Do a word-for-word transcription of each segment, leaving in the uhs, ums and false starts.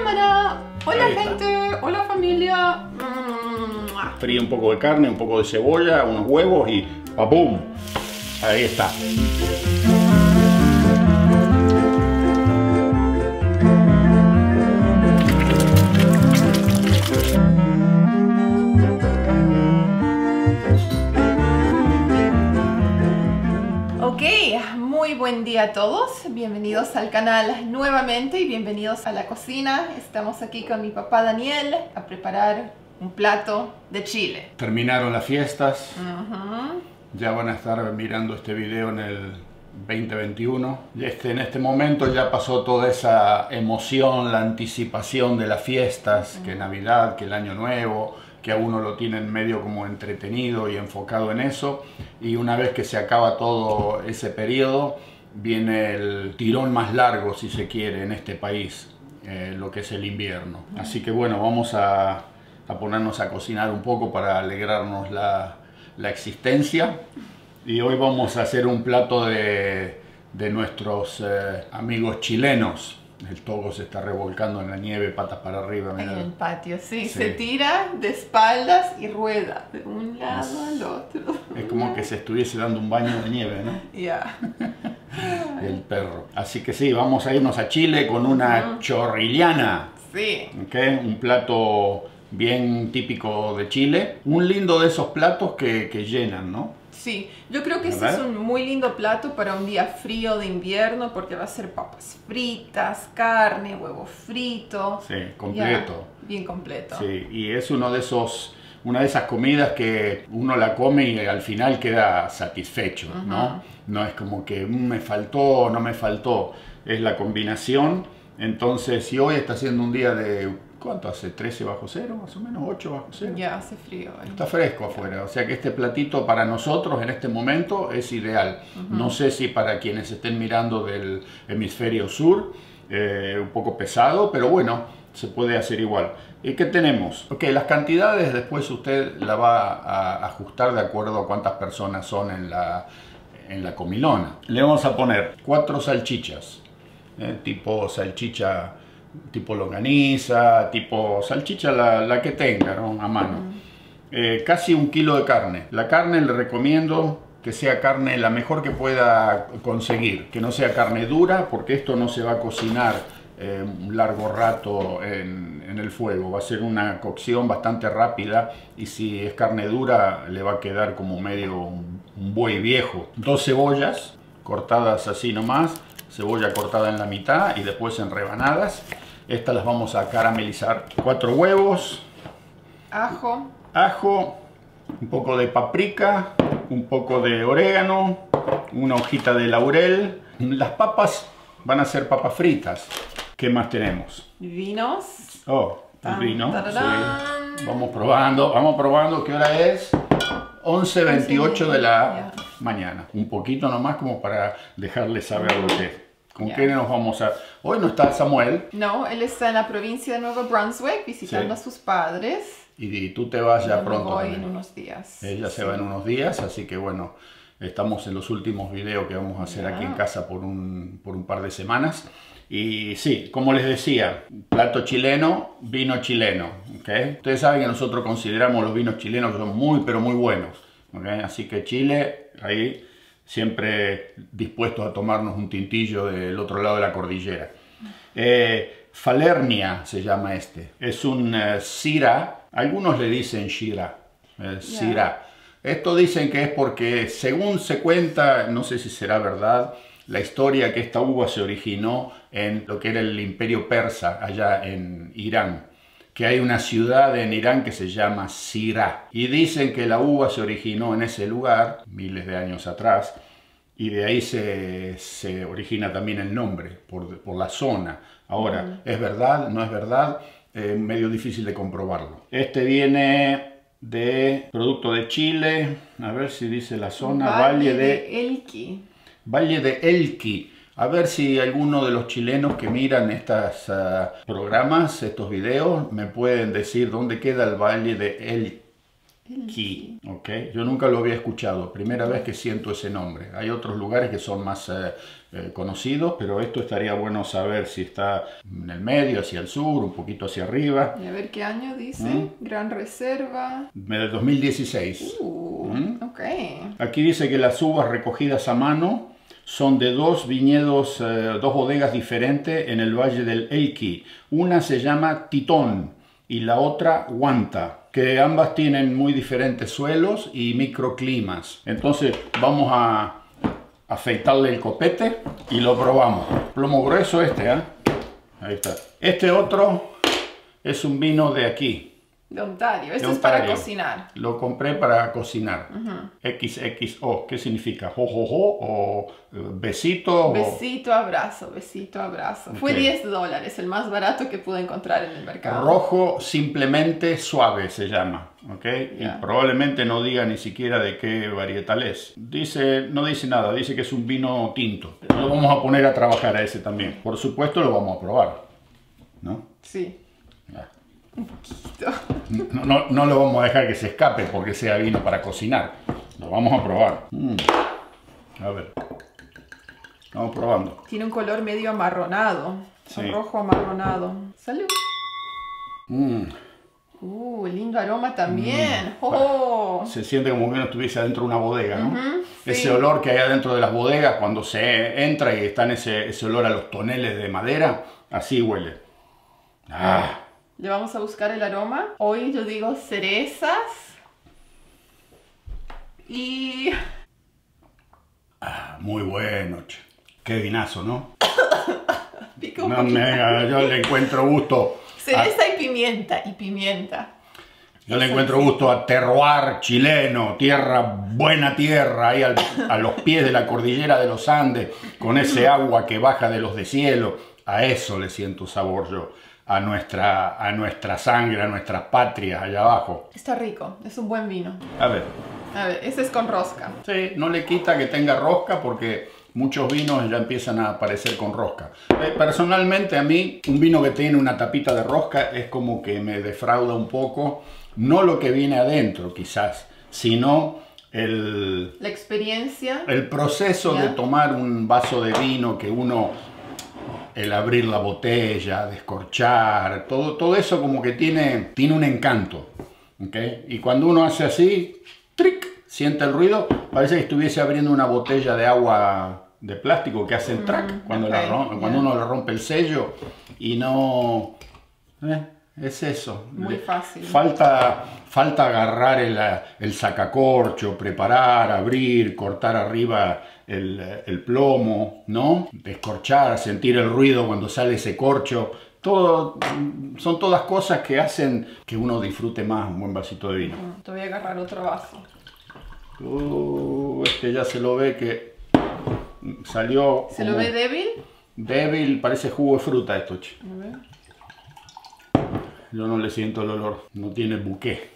cámara. Hola gente, hola familia. Fríe un poco de carne, un poco de cebolla, unos huevos y ¡papum! Ahí está. Ok, muy buen día a todos. Bienvenidos al canal nuevamente y bienvenidos a la cocina. Estamos aquí con mi papá Daniel a preparar un plato de chile. Terminaron las fiestas. Uh-huh. Ya van a estar mirando este video en el veinte veintiuno. Este, en este momento ya pasó toda esa emoción, la anticipación de las fiestas, uh-huh. que Navidad, que el Año Nuevo, que a uno lo tienen medio como entretenido y enfocado en eso. Y una vez que se acaba todo ese periodo, viene el tirón más largo, si se quiere, en este país, eh, lo que es el invierno. Uh-huh. Así que bueno, vamos a, a ponernos a cocinar un poco para alegrarnos la... la existencia, y hoy vamos a hacer un plato de, de nuestros eh, amigos chilenos. El Togo se está revolcando en la nieve, patas para arriba. En Mira. el patio, sí, Sí. se tira de espaldas y rueda de un lado al otro. Es como que se estuviese dando un baño de nieve, ¿no? Ya. Yeah. El perro. Así que sí, vamos a irnos a Chile con una uh-huh. chorrillana. Sí. ¿Okay? Un plato bien típico de Chile. Un lindo de esos platos que, que llenan, ¿no? Sí, yo creo que este es un muy lindo plato para un día frío de invierno porque va a ser papas fritas, carne, huevo frito. Sí, completo. Ya, bien completo. Sí, y es uno de esos, una de esas comidas que uno la come y al final queda satisfecho, uh-huh. ¿no? No es como que mmm, me faltó, no me faltó. Es la combinación. Entonces, si hoy está siendo un día de... ¿Cuánto hace? ¿trece bajo cero? Más o menos, ¿ocho bajo cero? Ya hace frío. ¿eh? Está fresco afuera, o sea que este platito para nosotros en este momento es ideal. Uh-huh. No sé si para quienes estén mirando del hemisferio sur, eh, un poco pesado, pero bueno, se puede hacer igual. ¿Y qué tenemos? Ok, las cantidades después usted la va a ajustar de acuerdo a cuántas personas son en la, en la comilona. Le vamos a poner cuatro salchichas, eh, tipo salchicha... tipo longaniza, tipo salchicha, la, la que tenga, ¿no? A mano. Uh-huh. eh, casi un kilo de carne. La carne le recomiendo que sea carne la mejor que pueda conseguir, que no sea carne dura, porque esto no se va a cocinar eh, un largo rato en, en el fuego. Va a ser una cocción bastante rápida, y si es carne dura le va a quedar como medio un, un buey viejo. Dos cebollas cortadas así nomás, cebolla cortada en la mitad y después en rebanadas. Estas las vamos a caramelizar. Cuatro huevos. Ajo. Ajo. Un poco de paprika. Un poco de orégano. Una hojita de laurel. Las papas van a ser papas fritas. ¿Qué más tenemos? Vinos. Oh, el vino. Sí. Vamos probando, vamos probando. ¿Qué hora es? once veintiocho de la mañana. Un poquito nomás como para dejarles saber lo que es. ¿Con yeah. qué nos vamos a...? Hoy no está Samuel. No, él está en la provincia de Nuevo Brunswick visitando sí. a sus padres. Y, y tú te vas ya Yo pronto. voy también. en unos días. Ella sí. se va en unos días, así que bueno, estamos en los últimos videos que vamos a hacer yeah. aquí en casa por un, por un par de semanas. Y sí, como les decía, plato chileno, vino chileno. ¿Okay? Ustedes saben que nosotros consideramos los vinos chilenos que son muy, pero muy buenos. ¿Okay? Así que Chile, ahí... siempre dispuestos a tomarnos un tintillo del otro lado de la cordillera. Eh, Falernia se llama este. Es un uh, Syrah. Algunos le dicen Shira. Eh, Syrah. Yeah. Esto dicen que es porque, según se cuenta, no sé si será verdad, la historia que esta uva se originó en lo que era el imperio persa, allá en Irán. Que hay una ciudad en Irán que se llama Syrah. Y dicen que la uva se originó en ese lugar, miles de años atrás, y de ahí se, se origina también el nombre, por, por la zona. Ahora, mm. ¿es verdad? ¿No es verdad? Eh, medio difícil de comprobarlo. Este viene de producto de Chile, a ver si dice la zona, Valle, Valle de, de Elqui. Valle de Elqui. A ver si alguno de los chilenos que miran estos uh, programas, estos videos, me pueden decir dónde queda el Valle de Elqui. Okay. Yo nunca lo había escuchado, primera vez que siento ese nombre. Hay otros lugares que son más uh, eh, conocidos, pero esto estaría bueno saber si está en el medio, hacia el sur, un poquito hacia arriba. Y a ver qué año dice. ¿Mm? Gran Reserva. Del dos mil dieciséis. Uh, ¿Mm? ok. Aquí dice que las uvas recogidas a mano son de dos viñedos, eh, dos bodegas diferentes en el Valle del Elqui. Una se llama Titón y la otra Huanta, que ambas tienen muy diferentes suelos y microclimas. Entonces vamos a afeitarle el copete y lo probamos. Plomo grueso este, ¿eh? Ahí está. Este otro es un vino de aquí. De Ontario. Esto de es para Ontario. cocinar. Lo compré para cocinar. Uh-huh. equis equis o, ¿qué significa? Jojojo o eh, besito. Besito, abrazo, besito, abrazo. Ok. Fue diez dólares, el más barato que pude encontrar en el O mercado. rojo simplemente suave se llama, ¿ok? Yeah. Y probablemente no diga ni siquiera de qué varietal es. Dice, no dice nada, dice que es un vino tinto. Lo vamos a poner a trabajar a ese también. Por supuesto lo vamos a probar, ¿no? Sí. Ya. Un poquito. No, no, no lo vamos a dejar que se escape porque sea vino para cocinar. Lo vamos a probar. Mm. A ver. Vamos probando. Tiene un color medio amarronado. Sí. Un rojo amarronado. Salud. Mm. Uh, lindo aroma también. Oh. Se siente como que uno estuviese adentro de una bodega, ¿no? Ujú, sí. Ese olor que hay adentro de las bodegas cuando se entra y está en ese, ese olor a los toneles de madera, así huele. Ah, Le vamos a buscar el aroma. Hoy yo digo cerezas. Y... ah, muy bueno, che. Qué vinazo, ¿no? pica un No poquito. me- yo le encuentro gusto. a- Cereza y pimienta. Y pimienta. Yo le encuentro gusto a terroir chileno, tierra, buena tierra, ahí al- a los pies de la cordillera de los Andes, con ese agua que baja de los descielos. A eso le siento sabor yo, a nuestra, a nuestra sangre, a nuestras patrias allá abajo. Está rico. Es un buen vino. A ver, A ver, ese es con rosca. sí, no le quita que tenga rosca porque muchos vinos ya empiezan a aparecer con rosca. Eh, personalmente a mí, un vino que tiene una tapita de rosca es como que me defrauda un poco. No lo que viene adentro, quizás, sino el, La experiencia. el proceso Ya. de tomar un vaso de vino que uno, el abrir la botella, descorchar, todo, todo eso como que tiene, tiene un encanto. ¿Okay? Y cuando uno hace así, ¡tric!, siente el ruido, parece que estuviese abriendo una botella de agua de plástico que hace el track Mm, cuando, ok, la rom- cuando ya. uno le rompe el sello y no... eh, es eso. Muy Le- fácil. Falta, falta agarrar el, el sacacorcho, preparar, abrir, cortar arriba el, el plomo, ¿no? Descorchar, sentir el ruido cuando sale ese corcho. Todo, son todas cosas que hacen que uno disfrute más un buen vasito de vino. Te voy a agarrar otro vaso. Uh, este ya se lo ve que salió ¿Se lo como ve débil? débil, parece jugo de fruta esto, che. A ver. Yo no le siento el olor, no tiene buqué.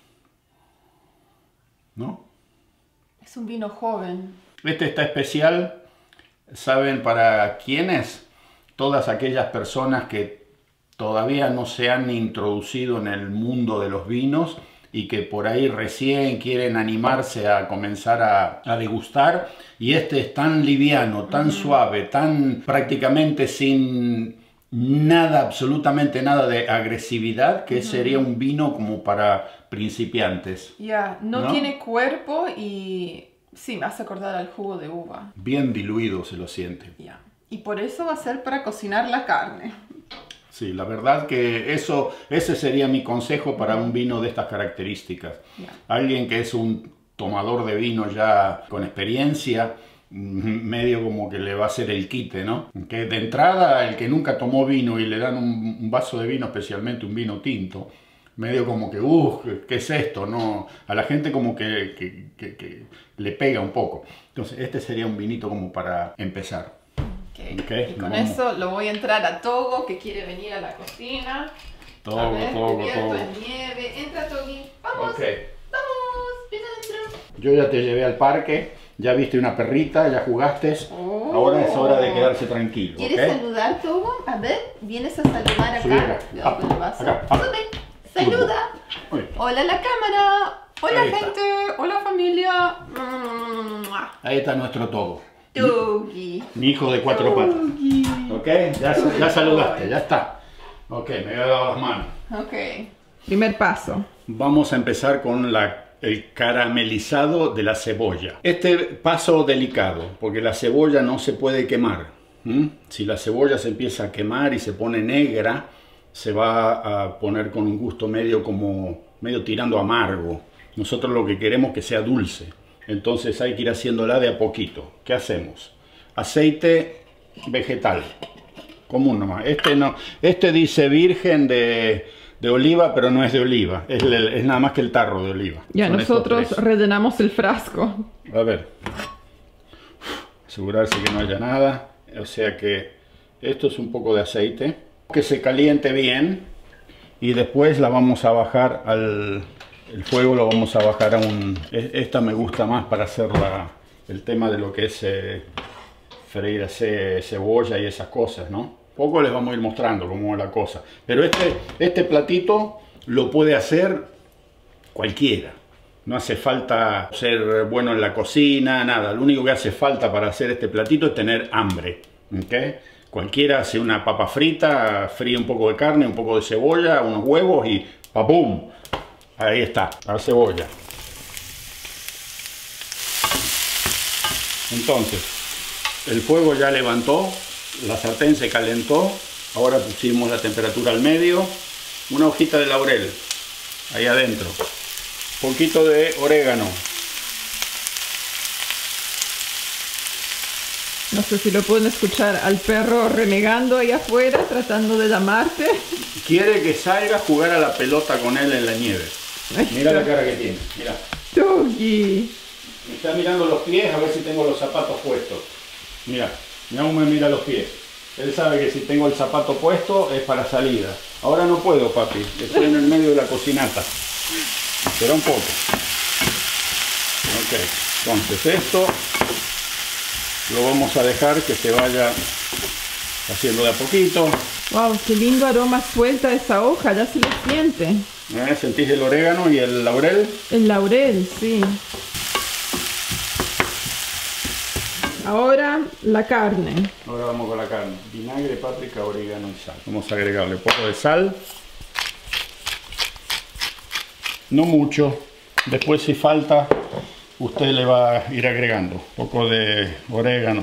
¿No? Es un vino joven. Este está especial, ¿saben para quiénes? Todas aquellas personas que todavía no se han introducido en el mundo de los vinos y que por ahí recién quieren animarse a comenzar a, a degustar. Y este es tan liviano, tan suave, tan prácticamente sin nada, absolutamente nada de agresividad, que sería un vino como para principiantes. Ya, no, ¿No? tiene cuerpo y sí, me hace acordar al jugo de uva. Bien diluido se lo siente. Ya. Y por eso va a ser para cocinar la carne. Sí, la verdad que eso, ese sería mi consejo para un vino de estas características. Ya. Alguien que es un tomador de vino ya con experiencia, medio como que le va a hacer el quite, ¿no? Que de entrada, el que nunca tomó vino y le dan un, un vaso de vino, especialmente un vino tinto, medio como que, uff, ¿qué es esto? No, a la gente como que, que, que, que le pega un poco. Entonces, este sería un vinito como para empezar. Okay. Ok, Y con vamos. eso lo voy a entrar a Togo, que quiere venir a la cocina. Togo, a ver, Togo, cubierto Togo. en nieve. Entra, Togi. Vamos. Ok. Vamos. Ven adentro. Yo ya te llevé al parque, ya viste una perrita, ya jugaste. Oh. Ahora es hora de quedarse tranquilo. ¿Quieres ¿ok? saludar, Togo? A ver, vienes a saludar Subí acá. acá. Cuidado con el vaso. Acá, acá. Sube. Saluda. Muy bien. Hola la cámara. Hola Ahí está. gente. Hola familia. Ahí está nuestro Togo. Tuki. Mi hijo de cuatro patas. Ok, ya, ya saludaste, ya está. Ok, me he dado las manos. Ok. Primer paso. Vamos a empezar con la, el caramelizado de la cebolla. Este paso delicado, porque la cebolla no se puede quemar. ¿Mm? Si la cebolla se empieza a quemar y se pone negra, se va a poner con un gusto medio como medio tirando amargo. Nosotros lo que queremos es que sea dulce. Entonces hay que ir haciéndola de a poquito. ¿Qué hacemos? Aceite vegetal. Común nomás. Este, no, este dice virgen de, de oliva, pero no es de oliva. Es, es nada más que el tarro de oliva. Ya, son nosotros rellenamos el frasco. A ver. Asegurarse que no haya nada. O sea que esto es un poco de aceite. Que se caliente bien. Y después la vamos a bajar al... El fuego lo vamos a bajar a un... Esta me gusta más para hacer la, el tema de lo que es eh, freír ce, cebolla y esas cosas, ¿no? Poco les vamos a ir mostrando cómo es la cosa. Pero este, este platito lo puede hacer cualquiera. No hace falta ser bueno en la cocina, nada. Lo único que hace falta para hacer este platito es tener hambre, ¿okay? Cualquiera hace una papa frita, fríe un poco de carne, un poco de cebolla, unos huevos y ¡papum! Ahí está, la cebolla. Entonces, el fuego ya levantó, la sartén se calentó, ahora pusimos la temperatura al medio, una hojita de laurel, ahí adentro, poquito de orégano. No sé si lo pueden escuchar al perro renegando ahí afuera, tratando de llamarte. Quiere que salga a jugar a la pelota con él en la nieve. Mira la cara que tiene, mira. Tuki. Me está mirando los pies a ver si tengo los zapatos puestos. Mira, mi aún me mira los pies. Él sabe que si tengo el zapato puesto es para salida. Ahora no puedo, papi. Estoy en el medio de la cocinata. Espera un poco. Ok, entonces esto lo vamos a dejar que se vaya haciendo de a poquito. Wow, qué lindo aroma suelta esa hoja, ya se lo siente. ¿Eh? ¿Sentís el orégano y el laurel? El laurel, sí. Ahora la carne. Ahora vamos con la carne. Vinagre, páprica, orégano y sal. Vamos a agregarle un poco de sal. No mucho. Después si falta, usted le va a ir agregando un poco de orégano.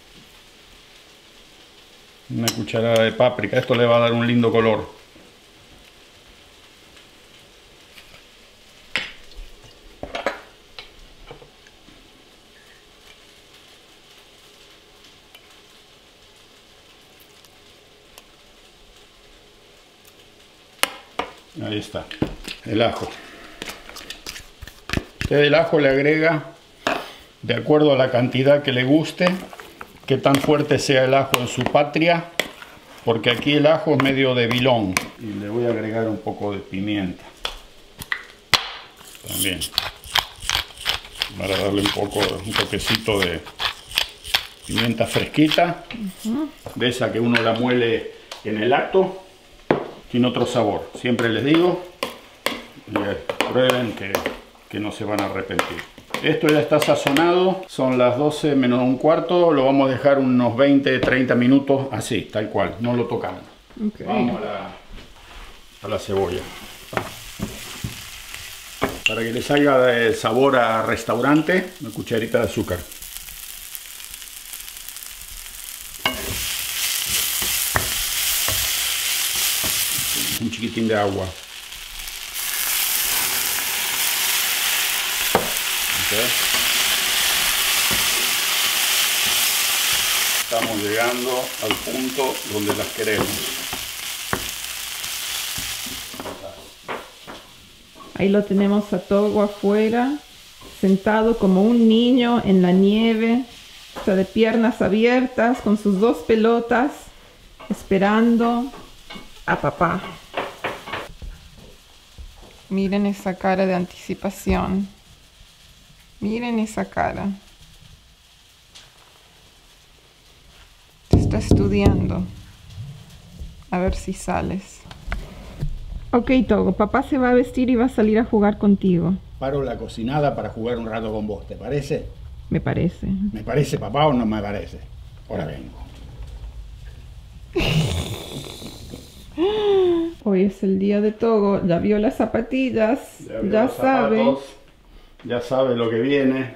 Una cucharada de páprica. Esto le va a dar un lindo color. Ahí está, el ajo. Usted el ajo le agrega de acuerdo a la cantidad que le guste, que tan fuerte sea el ajo en su patria, porque aquí el ajo es medio debilón. Y le voy a agregar un poco de pimienta también, para darle un poco, un toquecito de pimienta fresquita, uh-huh. De esa que uno la muele en el acto. Tiene otro sabor, siempre les digo, prueben que, que no se van a arrepentir. Esto ya está sazonado, son las doce menos un cuarto, lo vamos a dejar unos veinte a treinta minutos así, tal cual, no lo tocamos. Okay. Vamos a la, a la cebolla. Para que le salga el sabor a restaurante, una cucharita de azúcar. Un chiquitín de agua. Okay. Estamos llegando al punto donde las queremos. Ahí lo tenemos a Togo afuera, sentado como un niño en la nieve, o sea, de piernas abiertas, con sus dos pelotas, esperando a papá. Miren esa cara de anticipación. Miren esa cara. Te está estudiando. A ver si sales. Ok, Togo, papá se va a vestir y va a salir a jugar contigo. Paro la cocinada para jugar un rato con vos, ¿te parece? Me parece. ¿Me parece, papá, o no me parece? Ahora vengo. Hoy es el día de Togo. Ya vio las zapatillas. Ya, ya los sabe. Zapatos, ya sabe lo que viene.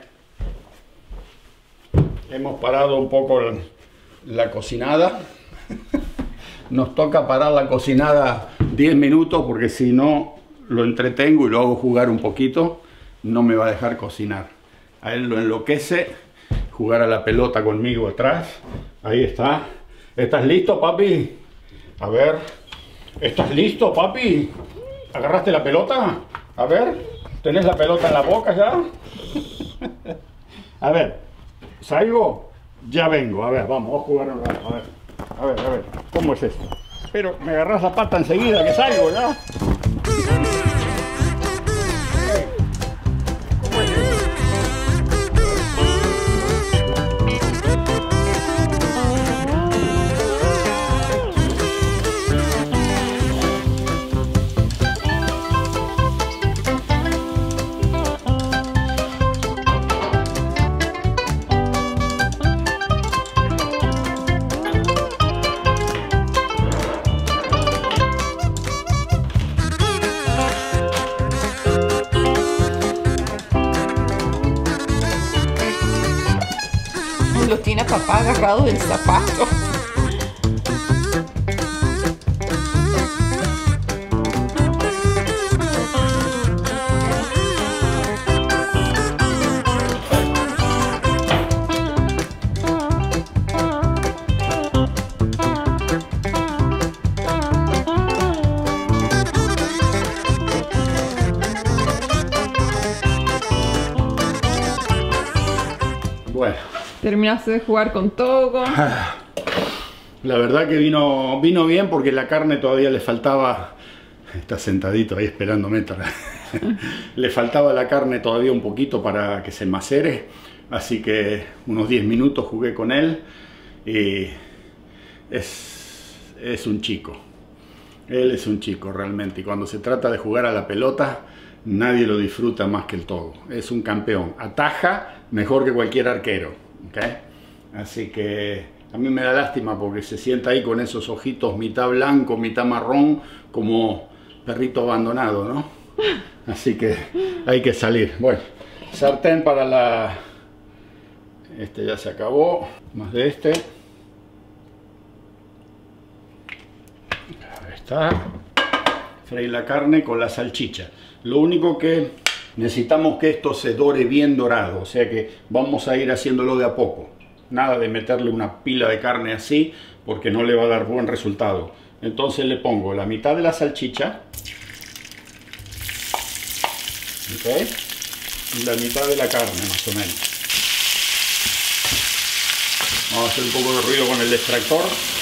Hemos parado un poco la cocinada. Nos toca parar la cocinada diez minutos porque si no lo entretengo y lo hago jugar un poquito, no me va a dejar cocinar. A él lo enloquece jugar a la pelota conmigo atrás. Ahí está. ¿Estás listo, papi? A ver. ¿Estás listo, papi? ¿Agarraste la pelota? A ver. ¿Tenés la pelota en la boca ya? A ver. ¿Salgo? Ya vengo. A ver, vamos, vamos a jugar un rato. A ver. A ver, a ver. ¿Cómo es esto? Pero me agarrás la pata enseguida que salgo, ¿ya? Lo tiene a papá agarrado del zapato. Bueno. Terminaste de jugar con Togo. La verdad que vino, vino bien porque la carne todavía le faltaba. Está sentadito ahí esperándome. Le faltaba la carne todavía un poquito para que se macere. Así que unos diez minutos jugué con él. Y es, es un chico. Él es un chico realmente. Y cuando se trata de jugar a la pelota, nadie lo disfruta más que el Togo. Es un campeón. Ataja mejor que cualquier arquero. ¿Okay? Así que a mí me da lástima porque se sienta ahí con esos ojitos mitad blanco, mitad marrón, como perrito abandonado, ¿no? Así que hay que salir. Bueno, sartén para la... Este ya se acabó. Más de este. Ahí está. Freír la carne con la salchicha. Lo único que necesitamos que esto se dore bien dorado, o sea que vamos a ir haciéndolo de a poco. Nada de meterle una pila de carne así, porque no le va a dar buen resultado. Entonces le pongo la mitad de la salchicha, ¿okay? Y la mitad de la carne, más o menos. Vamos a hacer un poco de ruido con el extractor,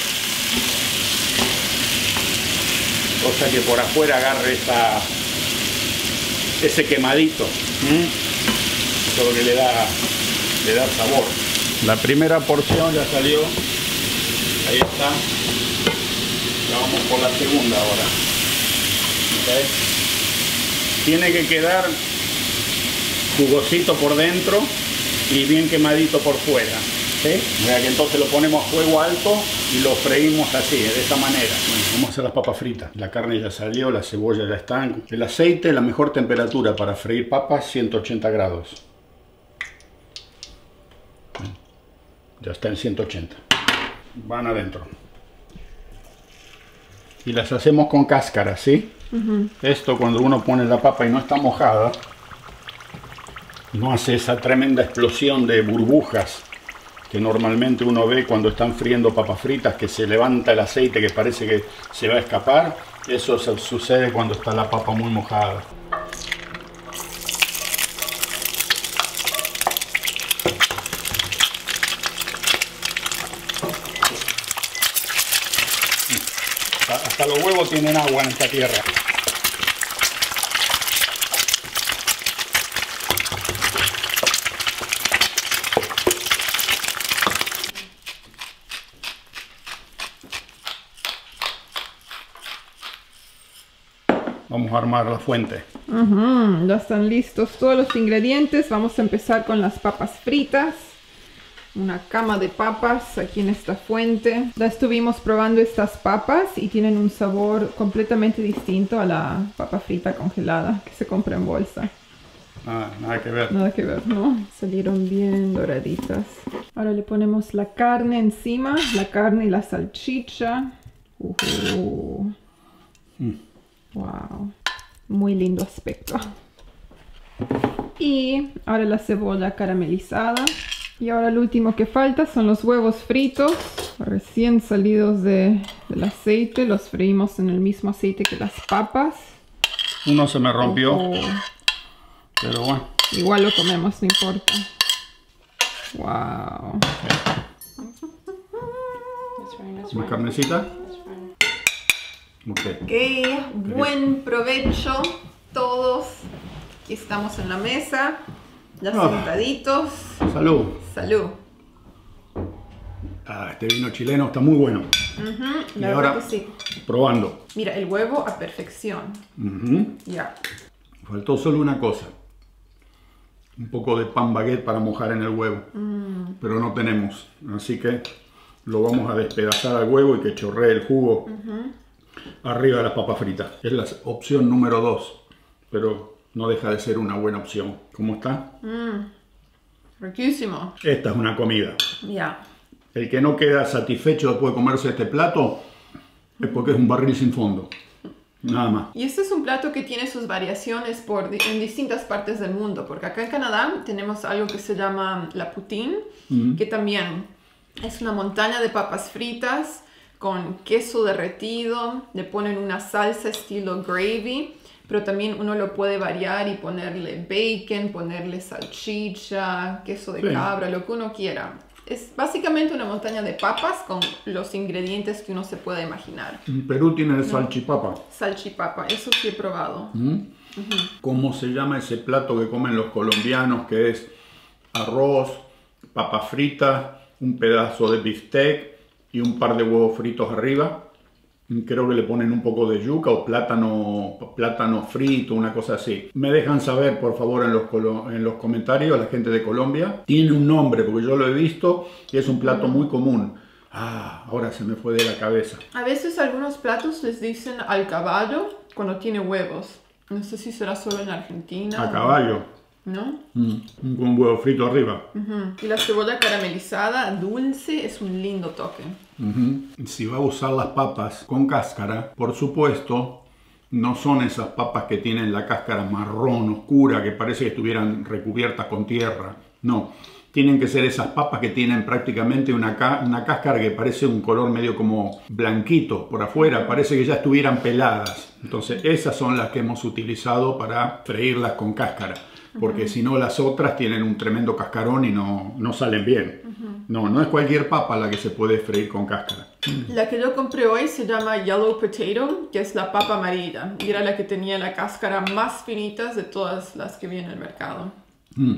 cosa que por afuera agarre esta... ese quemadito. ¿Mm? Eso es lo que le da, le da sabor. La primera porción ya salió. Ahí está. Ya vamos por la segunda ahora. ¿Okay? Tiene que quedar jugosito por dentro y bien quemadito por fuera. ¿Sí? O sea que entonces lo ponemos a fuego alto y lo freímos así, de esa manera. Bueno, vamos a hacer las papas fritas. La carne ya salió, la cebolla ya está. El aceite, la mejor temperatura para freír papas, ciento ochenta grados. Ya está en ciento ochenta. Van adentro. Y las hacemos con cáscara, ¿sí? Uh-huh. Esto cuando uno pone la papa y no está mojada, no hace esa tremenda explosión de burbujas que normalmente uno ve cuando están friendo papas fritas, que se levanta el aceite que parece que se va a escapar. Eso sucede cuando está la papa muy mojada. Hasta los huevos tienen agua en esta tierra. Vamos a armar la fuente. Uh-huh. Ya están listos todos los ingredientes. Vamos a empezar con las papas fritas. Una cama de papas aquí en esta fuente. Ya estuvimos probando estas papas y tienen un sabor completamente distinto a la papa frita congelada que se compra en bolsa. Ah, nada que ver. Nada que ver, ¿no? Salieron bien doraditas. Ahora le ponemos la carne encima, la carne y la salchicha. Uh-huh. Mm. Wow. Muy lindo aspecto. Y ahora la cebolla caramelizada. Y ahora lo último que falta son los huevos fritos, recién salidos de, del aceite. Los freímos en el mismo aceite que las papas. Uno se me rompió, oh. Pero bueno. Igual lo comemos, no importa. Wow. ¿Una carnecita? Okay. Ok, buen provecho todos. Aquí estamos en la mesa. Ya oh. sentaditos. Salud. Salud. Ah, este vino chileno está muy bueno. Uh-huh, y ahora, que sí. Probando. Mira, el huevo a perfección. Uh-huh. Ya. Faltó solo una cosa. Un poco de pan baguette para mojar en el huevo. Mm. Pero no tenemos. Así que lo vamos a despedazar al huevo y que chorree el jugo uh-huh. arriba de las papas fritas. Es la opción número dos. Pero no deja de ser una buena opción. ¿Cómo está? Mm, riquísimo. Esta es una comida. Ya. Yeah. El que no queda satisfecho después de comerse este plato es porque es un barril sin fondo. Nada más. Y este es un plato que tiene sus variaciones por, en distintas partes del mundo. Porque acá en Canadá tenemos algo que se llama la poutine, mm-hmm. que también es una montaña de papas fritas con queso derretido. Le ponen una salsa estilo gravy. Pero también uno lo puede variar y ponerle bacon, ponerle salchicha, queso de sí. cabra, lo que uno quiera. Es básicamente una montaña de papas con los ingredientes que uno se puede imaginar. En Perú tiene el salchipapa. Salchipapa, eso sí he probado. ¿Mm? Uh-huh. ¿Cómo se llama ese plato que comen los colombianos? Que es arroz, papas fritas, un pedazo de bistec y un par de huevos fritos arriba. Creo que le ponen un poco de yuca o plátano, plátano frito, una cosa así. Me dejan saber, por favor, en los, en los comentarios, la gente de Colombia. Tiene un nombre, porque yo lo he visto y es un plato muy común. Ah, ahora se me fue de la cabeza. A veces algunos platos les dicen al caballo cuando tiene huevos. No sé si será solo en Argentina. ¿A caballo? ¿No? Mm, un huevo frito arriba. Uh-huh. Y la cebolla caramelizada, dulce, es un lindo toque. Uh-huh. Si va a usar las papas con cáscara, por supuesto, no son esas papas que tienen la cáscara marrón, oscura, que parece que estuvieran recubiertas con tierra. No, tienen que ser esas papas que tienen prácticamente una, una cáscara que parece un color medio como blanquito por afuera, parece que ya estuvieran peladas. Entonces esas son las que hemos utilizado para freírlas con cáscara. Porque uh-huh. si no, las otras tienen un tremendo cascarón y no, no salen bien. Uh-huh. No, no es cualquier papa la que se puede freír con cáscara. La que yo compré hoy se llama Yellow Potato, que es la papa amarilla. Y era la que tenía la cáscara más finita de todas las que vi en el mercado. Mm.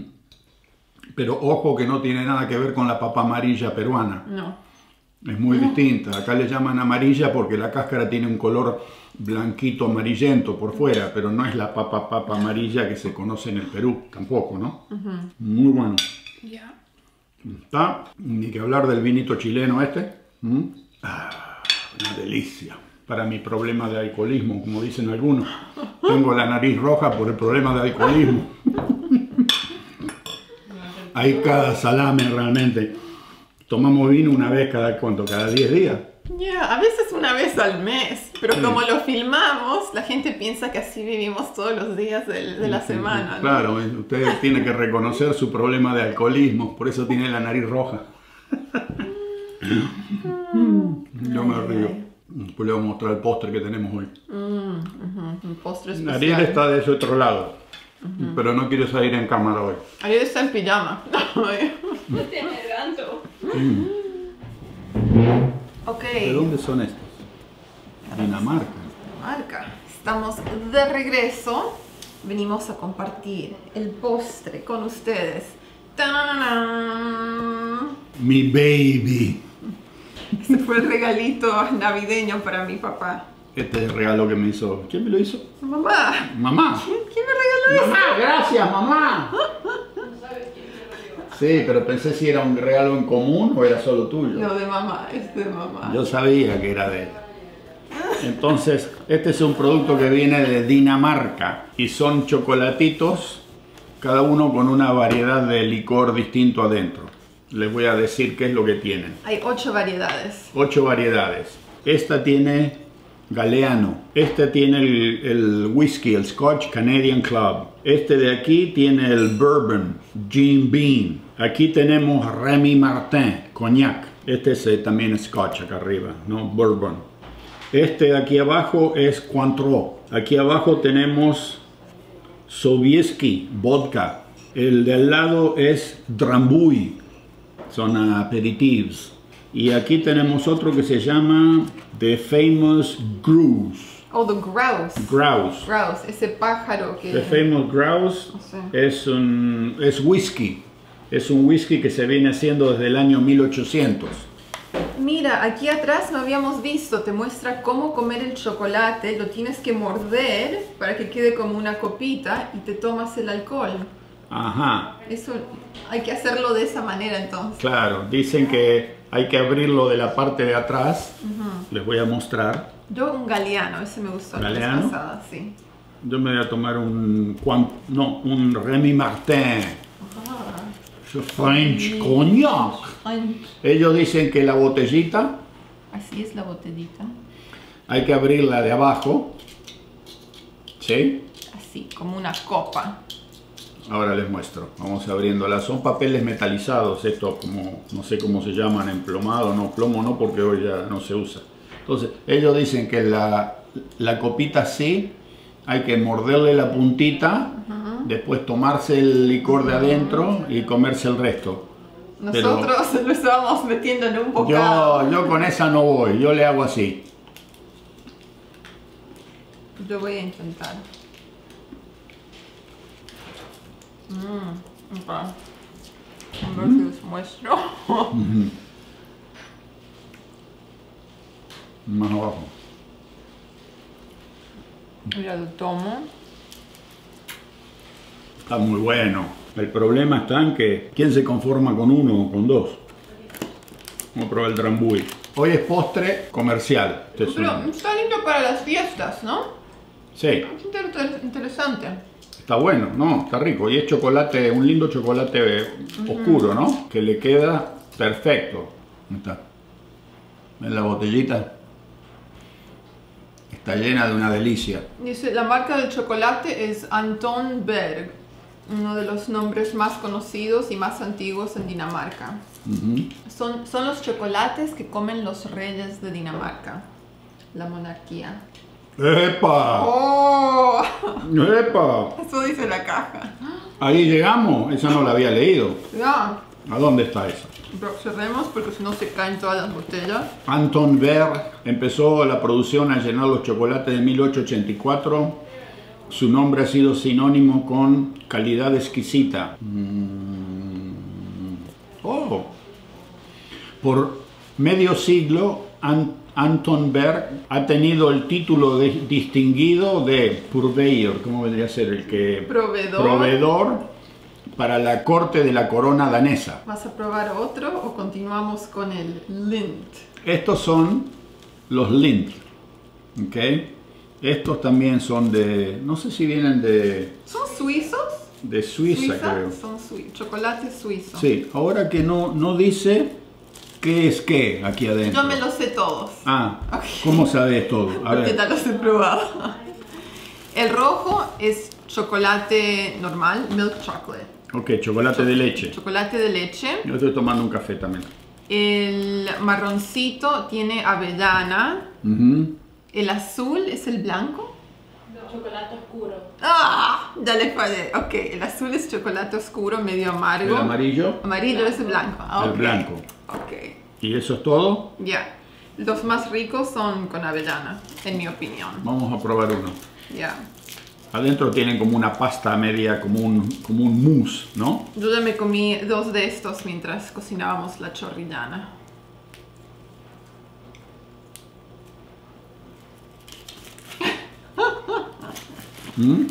Pero ojo que no tiene nada que ver con la papa amarilla peruana. No. Es muy no. distinta. Acá le llaman amarilla porque la cáscara tiene un color blanquito amarillento por fuera, pero no es la papa papa amarilla que se conoce en el Perú, tampoco, ¿no? Uh-huh. Muy bueno. Yeah. Está, ni que hablar del vinito chileno este. ¿Mm? Ah, una delicia. Para mi problema de alcoholismo, como dicen algunos. Tengo la nariz roja por el problema de alcoholismo. Hay cada salame realmente. Tomamos vino una vez cada, ¿cuánto? Cada diez días. Ya, yeah, a veces una vez al mes, pero sí. como lo filmamos, la gente piensa que así vivimos todos los días de, de la sí, semana, ¿no? Claro, usted tiene que reconocer su problema de alcoholismo, por eso tiene la nariz roja. Yo me río. Después le voy a mostrar el postre que tenemos hoy. Mm, uh-huh. Un postre especial. Ariel está de ese otro lado, uh-huh. pero no quiere salir en cámara hoy. Ariel está en pijama. No tiene gancho. Mm. Okay. ¿De dónde son estos? Dinamarca. Dinamarca. Estamos de regreso. Venimos a compartir el postre con ustedes. ¡Tarán! Mi baby. Este fue el regalito navideño para mi papá. Este es el regalo que me hizo. ¿Quién me lo hizo? Mamá. Mamá. ¿Quién me regaló Mamá, gracias, mamá. Sí, pero pensé si era un regalo en común o era solo tuyo. eso? No, de mamá, es de mamá. Yo sabía que era de él. Entonces, este es un producto que viene de Dinamarca y son chocolatitos, cada uno con una variedad de licor distinto adentro. Les voy a decir qué es lo que tienen. Hay ocho variedades. Ocho variedades. Esta tiene Galeano. Este tiene el, el whisky, el Scotch Canadian Club. Este de aquí tiene el Bourbon, Jim Beam. Aquí tenemos Remy Martin, Cognac. Este es eh, también Scotch acá arriba, ¿no? Bourbon. Este de aquí abajo es Cointreau. Aquí abajo tenemos Sobieski, vodka. El de al lado es Drambuie. Son aperitivos. Y aquí tenemos otro que se llama The Famous Grouse. Oh, the grouse. Grouse. Grouse, ese pájaro que... The Famous Grouse Sí. es un es whisky. Es un whisky que se viene haciendo desde el año mil ochocientos. Mira, aquí atrás no habíamos visto, te muestra cómo comer el chocolate, lo tienes que morder para que quede como una copita y te tomas el alcohol. Ajá. Eso hay que hacerlo de esa manera entonces. Claro, dicen que hay que abrirlo de la parte de atrás. Les voy a mostrar. Yo un Galeano, ese me gustó la vez ¿Galeano? pasada, sí. Yo me voy a tomar un Quan- no, un Remy Martin. French Cognac. Ellos dicen que la botellita Así es la botellita. hay que abrirla de abajo. ¿Sí? Así, como una copa. Ahora les muestro. Vamos abriéndola. Son papeles metalizados. Estos como, no sé cómo se llaman, emplomado. No, plomo no, porque hoy ya no se usa. Entonces, ellos dicen que la, la copita así, hay que morderle la puntita, uh-huh. después tomarse el licor de adentro y comerse el resto. Nosotros Pero lo estábamos metiendo en un bocado. Yo, yo con esa no voy, yo le hago así. Yo voy a intentar. Mmm, ok. A ver si les muestro. Uh-huh. Más abajo. Mira, lo tomo. Está muy bueno. El problema está en que ¿quién se conforma con uno o con dos? Vamos a probar el Drambuie. Hoy es postre comercial. Este es Pero un... está lindo para las fiestas, ¿no? Sí. Es inter interesante. Está bueno, ¿no? Está rico. Y es chocolate, un lindo chocolate uh-huh. oscuro, ¿no? Que le queda perfecto. ¿Dónde está? ¿Ven la botellita? Está llena de una delicia. Dice, la marca del chocolate es Anton Berg, uno de los nombres más conocidos y más antiguos en Dinamarca. Uh-huh. son, son los chocolates que comen los reyes de Dinamarca, la monarquía. ¡Epa! ¡Oh! ¡Epa! Eso dice la caja. Ahí llegamos, esa no la había leído. Ya. ¿A dónde está esa? Pero cerremos porque si no se caen todas las botellas. Anton Berg empezó la producción a llenar los chocolates de mil ochocientos ochenta y cuatro. Su nombre ha sido sinónimo con calidad exquisita. Mm. Oh. Por medio siglo, Ant Anton Berg ha tenido el título de distinguido de purveyor, ¿cómo vendría a ser? El que proveedor. proveedor para la corte de la corona danesa. ¿Vas a probar otro o continuamos con el Lindt? Estos son los Lindt, ¿ok? Estos también son de, no sé si vienen de... ¿Son suizos? De Suiza, ¿Suiza? creo. Son sui chocolate suizo. Sí, ahora que no, no dice qué es qué aquí adentro. Yo me los sé todos. Ah, okay. ¿Cómo sabes todo? A Porque ver. ya los he probado. El rojo es chocolate normal, milk chocolate. Ok, chocolate Cho de leche. Chocolate de leche. Yo estoy tomando un café también. El marroncito tiene avellana. Uh-huh. El azul es el blanco. Chocolate oscuro. ¡Ah! Ya le fallé. Ok, el azul es chocolate oscuro, medio amargo. ¿El amarillo? Amarillo es el blanco. Ah, el okay. blanco. Ok. ¿Y eso es todo? Ya. Yeah. Los más ricos son con avellana, en mi opinión. Vamos a probar uno. Ya. Yeah. Adentro tienen como una pasta media, como un, como un mousse, ¿no? Yo ya me comí dos de estos mientras cocinábamos la chorrillana. ¿Mm?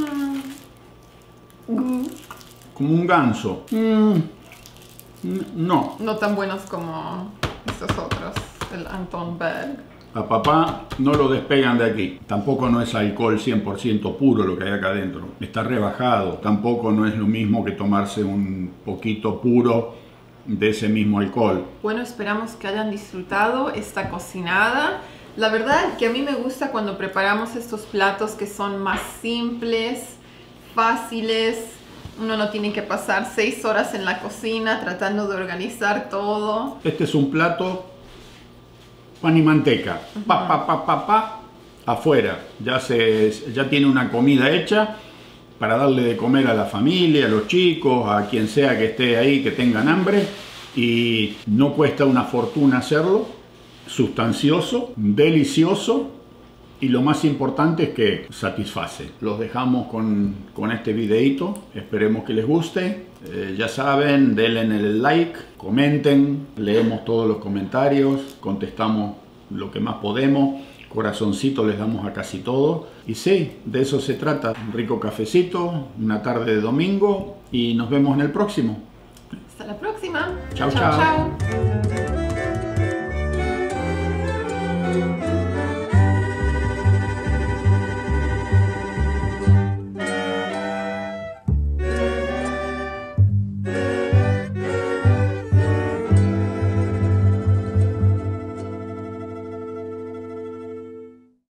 Mm. Como un ganso. Mm. No. No tan buenos como estos otros, el Anton Berg. A papá no lo despegan de aquí. Tampoco no es alcohol cien por ciento puro lo que hay acá adentro. Está rebajado. Tampoco no es lo mismo que tomarse un poquito puro de ese mismo alcohol. Bueno, esperamos que hayan disfrutado esta cocinada. La verdad que a mí me gusta cuando preparamos estos platos que son más simples, fáciles. Uno no tiene que pasar seis horas en la cocina tratando de organizar todo. Este es un plato pan y manteca. Uh-huh. Pa, pa, pa, pa, pa, afuera. Ya, se, ya tiene una comida hecha para darle de comer a la familia, a los chicos, a quien sea que esté ahí, que tengan hambre. Y no cuesta una fortuna hacerlo. Sustancioso, delicioso. Y lo más importante es que satisface. Los dejamos con, con este videito. Esperemos que les guste. Eh, ya saben, denle el like, comenten, leemos todos los comentarios, contestamos lo que más podemos. Corazoncito les damos a casi todo. Y sí, de eso se trata. Un rico cafecito, una tarde de domingo y nos vemos en el próximo. Hasta la próxima. Chao, chao. Chao.